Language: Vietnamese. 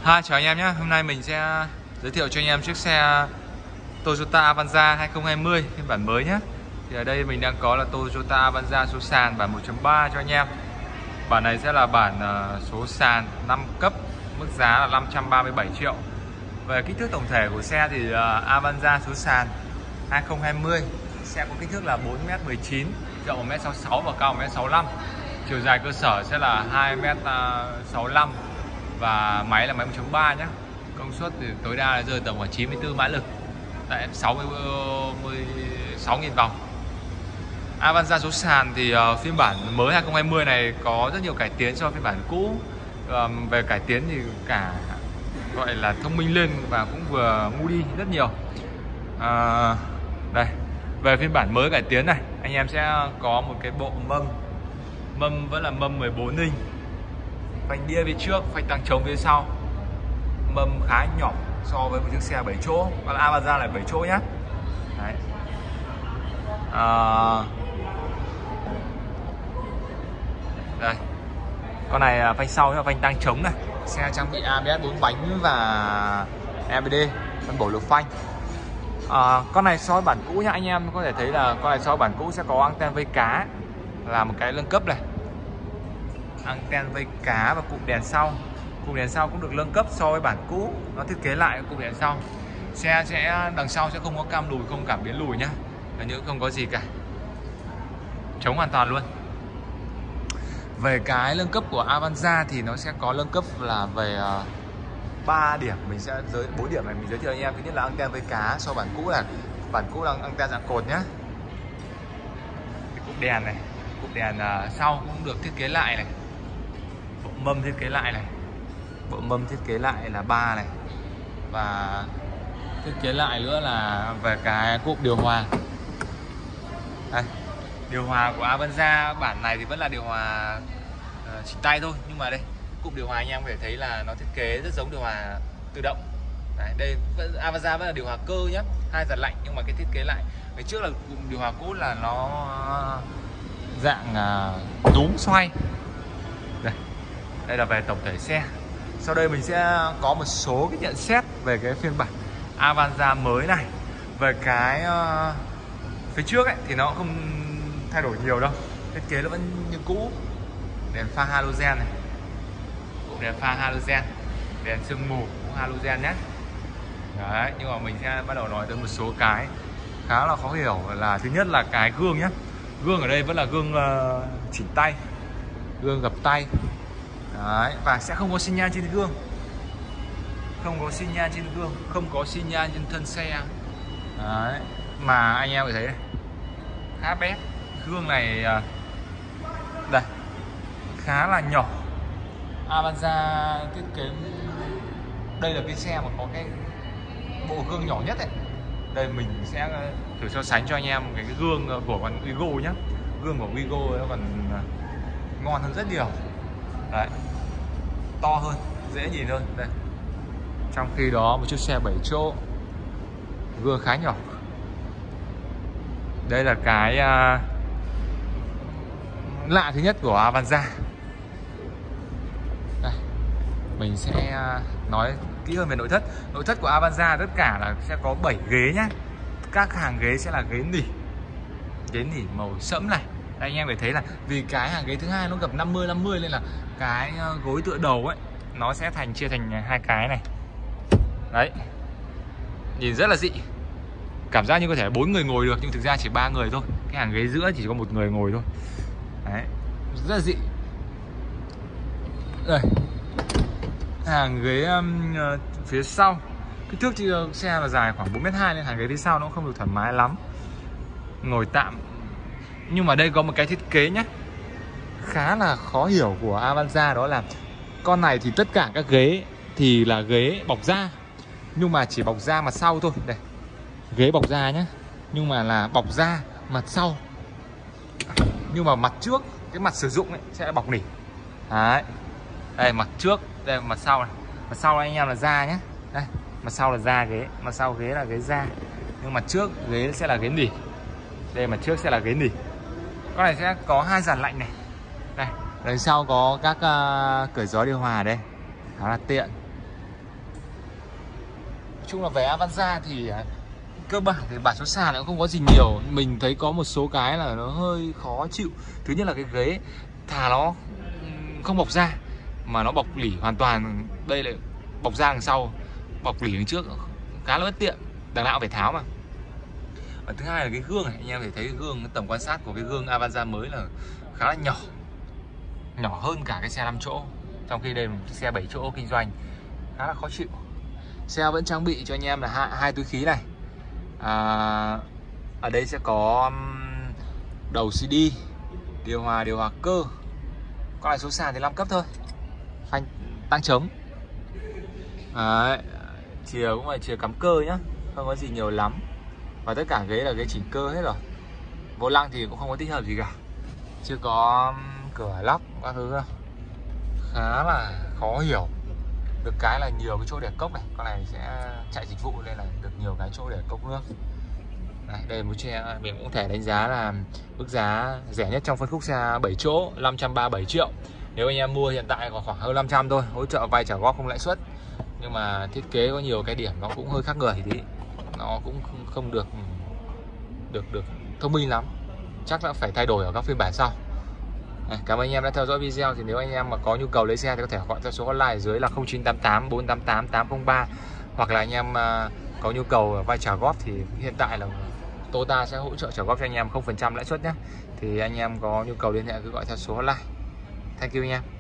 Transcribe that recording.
Hi, chào anh em nhé. Hôm nay mình sẽ giới thiệu cho anh em chiếc xe Toyota Avanza 2020 phiên bản mới nhé. Thì ở đây mình đang có là Toyota Avanza số sàn bản 1.3 cho anh em. Bản này sẽ là bản số sàn 5 cấp, mức giá là 537 triệu. Về kích thước tổng thể của xe thì Avanza số sàn 2020 sẽ có kích thước là 4m19, rộng 1m66 và cao 1m65. Chiều dài cơ sở sẽ là 2m65 và máy là máy 1.3 nhé. Công suất thì tối đa là rơi tầm khoảng 94 mã lực tại 66.000 vòng. Avanza số sàn thì phiên bản mới 2020 này có rất nhiều cải tiến so với phiên bản cũ. Về cải tiến thì cả gọi là thông minh lên và cũng vừa ngu đi rất nhiều. Đây, về phiên bản mới cải tiến này, anh em sẽ có một cái bộ mâm vẫn là mâm 14 inch, phanh đĩa phía trước, phanh tăng trống phía sau, mâm khá nhỏ so với một chiếc xe 7 chỗ, còn Avanza là 7 chỗ nhé. Đấy. Đây, con này phanh sau là phanh tăng trống này, xe trang bị ABS 4 bánh và EBD phân bổ lực phanh. Con này so với bản cũ nhá, anh em có thể thấy là con này so với bản cũ sẽ có anten vây cá là một cái nâng cấp này, anten vây cá và cụm đèn sau. Cụm đèn sau cũng được nâng cấp so với bản cũ, nó thiết kế lại cụm đèn sau. Xe sẽ đằng sau sẽ không có cam lùi, không cảm biến lùi nhá, là những không có gì cả, chống hoàn toàn luôn. Về cái nâng cấp của Avanza thì nó sẽ có nâng cấp là về 3 điểm, mình sẽ 4 điểm này mình giới thiệu anh em. Thứ nhất là anten vây cá, so với bản cũ là anten dạng cột nhá. Cái cụm đèn này, cụm đèn sau cũng được thiết kế lại này, bộ mâm thiết kế lại này, bộ mâm thiết kế lại là 3 này, và thiết kế lại nữa là về cái cụm điều hòa. Đây, điều hòa của Avanza bản này thì vẫn là điều hòa chỉnh tay thôi, nhưng mà đây cụm điều hòa anh em có thể thấy là nó thiết kế rất giống điều hòa tự động. Đấy, đây Avanza vẫn là điều hòa cơ nhé, 2 giật lạnh, nhưng mà cái thiết kế lại. Ngày trước là cụm điều hòa cũ là nó dạng túm xoay. Đây là về tổng thể xe. Sau đây mình sẽ có một số cái nhận xét về cái phiên bản Avanza mới này. Về cái phía trước ấy, thì nó cũng không thay đổi nhiều đâu, thiết kế nó vẫn như cũ. Đèn pha halogen này, đèn pha halogen, đèn sương mù cũng halogen nhé. Đấy, nhưng mà mình sẽ bắt đầu nói tới một số cái khá là khó hiểu. Là thứ nhất là cái gương nhé. Gương ở đây vẫn là gương chỉnh tay, gương gập tay. Đấy, và sẽ không có xi nhan trên gương, không có xi nhan trên gương, không có xi nhan trên thân xe. Đấy, mà anh em có thấy đây, khá bé. Gương này đây khá là nhỏ. Avanza thiết kế, đây là cái xe mà có cái bộ gương nhỏ nhất ấy. Đây mình sẽ thử so sánh cho anh em cái gương của con Wigo nhé. Gương của Wigo nó còn ngon hơn rất nhiều. Đấy, to hơn, dễ nhìn hơn đây. Trong khi đó một chiếc xe 7 chỗ gương khá nhỏ. Đây là cái lạ thứ nhất của Avanza. Đây, mình sẽ nói kỹ hơn về nội thất. Nội thất của Avanza tất cả là sẽ có 7 ghế nhá. Các hàng ghế sẽ là ghế nỉ màu sẫm này. Đây, anh em phải thấy là vì cái hàng ghế thứ hai nó gập 50-50 nên là cái gối tựa đầu ấy nó sẽ chia thành hai cái này. Đấy, nhìn rất là dị, cảm giác như có thể 4 người ngồi được nhưng thực ra chỉ 3 người thôi. Cái hàng ghế giữa chỉ có 1 người ngồi thôi. Đấy, rất là dị. Đây, hàng ghế phía sau, kích thước thì xe là dài khoảng 4m2 nên hàng ghế phía sau nó không được thoải mái lắm, ngồi tạm. Nhưng mà đây có một cái thiết kế nhé khá là khó hiểu của Avanza, đó là con này thì tất cả các ghế thì là ghế bọc da, nhưng mà chỉ bọc da mặt sau thôi. Đây, ghế bọc da nhé, nhưng mà là bọc da mặt sau, nhưng mà mặt trước, cái mặt sử dụng ấy sẽ bọc nỉ. Đấy, đây mặt trước, đây mặt sau này. Mặt sau anh em là da nhé. Đây, mặt sau là da ghế, mặt sau ghế là ghế da, nhưng mặt trước ghế sẽ là ghế nỉ. Đây, mặt trước sẽ là ghế nỉ. Con này sẽ có 2 dàn lạnh này. Đây, đằng sau có các cửa gió điều hòa đây, khá là tiện. chung là về Avanza thì cơ bản thì bản số sàn nó không có gì nhiều. Mình thấy có một số cái là nó hơi khó chịu. Thứ nhất là cái ghế thà nó không bọc da mà nó bọc lỉ hoàn toàn. Đây là bọc da đằng sau, bọc lỉ đằng trước khá là bất tiện, đằng nào cũng phải tháo mà. Và thứ hai là cái gương này, anh em phải thấy cái gương, cái tầm quan sát của cái gương Avanza mới là khá là nhỏ, nhỏ hơn cả cái xe 5 chỗ, trong khi đây là một xe 7 chỗ kinh doanh, khá là khó chịu. Xe vẫn trang bị cho anh em là hai túi khí này. Ở đây sẽ có đầu CD, điều hòa cơ. Con này số sàn thì 5 cấp thôi, phanh tăng trống. Đấy, chìa cũng là chìa cắm cơ nhá, không có gì nhiều lắm. Và tất cả ghế là ghế chỉnh cơ hết rồi. Vô lăng thì cũng không có tích hợp gì cả, chưa có cửa lóc các thứ đâu. Khá là khó hiểu. Được cái là nhiều cái chỗ để cốc này, con này sẽ chạy dịch vụ nên là được nhiều cái chỗ để cốc nước. Đây một xe mình cũng thể đánh giá là mức giá rẻ nhất trong phân khúc xe 7 chỗ, 537 triệu. Nếu anh em mua hiện tại còn khoảng hơn 500 thôi, hỗ trợ vay trả góp không lãi suất. Nhưng mà thiết kế có nhiều cái điểm nó cũng hơi khác người tí, nó cũng không được thông minh lắm, chắc là phải thay đổi ở các phiên bản sau. Cảm ơn anh em đã theo dõi video. Thì nếu anh em mà có nhu cầu lấy xe thì có thể gọi theo số hotline ở dưới là 0988 488 803, hoặc là anh em có nhu cầu vay trả góp thì hiện tại là Toyota sẽ hỗ trợ trả góp cho anh em 0% lãi suất nhé. Thì anh em có nhu cầu liên hệ cứ gọi theo số hotline. Thank you anh em.